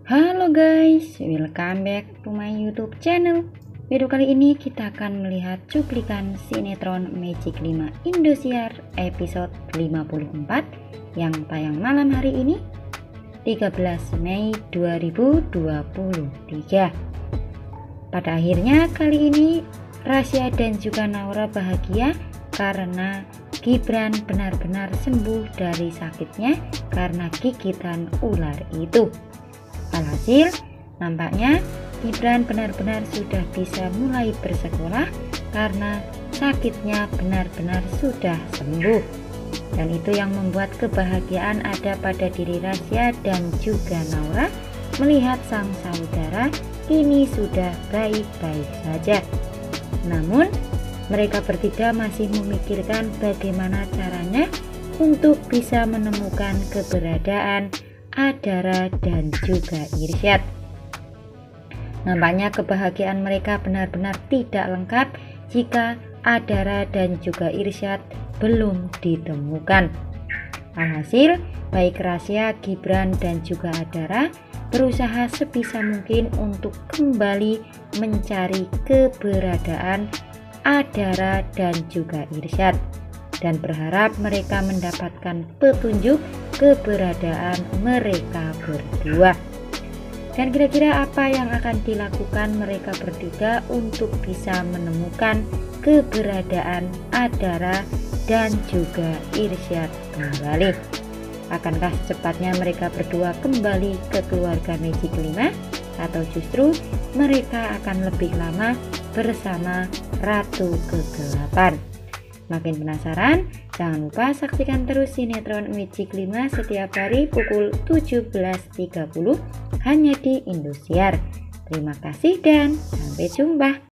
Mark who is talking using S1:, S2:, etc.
S1: Halo guys, welcome back to my YouTube channel. Video kali ini kita akan melihat cuplikan sinetron Magic 5 Indosiar episode 54 yang tayang malam hari ini 13 Mei 2023. Pada akhirnya kali ini Rasya dan juga Naura bahagia karena Gibran benar-benar sembuh dari sakitnya karena gigitan ular itu. Alhasil, nampaknya Gibran benar-benar sudah bisa mulai bersekolah karena sakitnya benar-benar sudah sembuh. Dan itu yang membuat kebahagiaan ada pada diri Rasya dan juga Naura melihat sang saudara kini sudah baik-baik saja. Namun, mereka bertiga masih memikirkan bagaimana caranya untuk bisa menemukan keberadaan Adara dan juga Irsyad. Nampaknya kebahagiaan mereka benar-benar tidak lengkap jika Adara dan juga Irsyad belum ditemukan. Alhasil, baik Rasya, Gibran dan juga Adara berusaha sebisa mungkin untuk kembali mencari keberadaan Adara dan juga Irsyad dan berharap mereka mendapatkan petunjuk keberadaan mereka berdua. Dan kira-kira apa yang akan dilakukan mereka bertiga untuk bisa menemukan keberadaan Adara dan juga Irsyad kembali? Akankah secepatnya mereka berdua kembali ke keluarga Magic 5 atau justru mereka akan lebih lama bersama Ratu Kegelapan? Makin penasaran? Jangan lupa saksikan terus sinetron Magic 5 setiap hari pukul 17.30 hanya di Indosiar. Terima kasih dan sampai jumpa.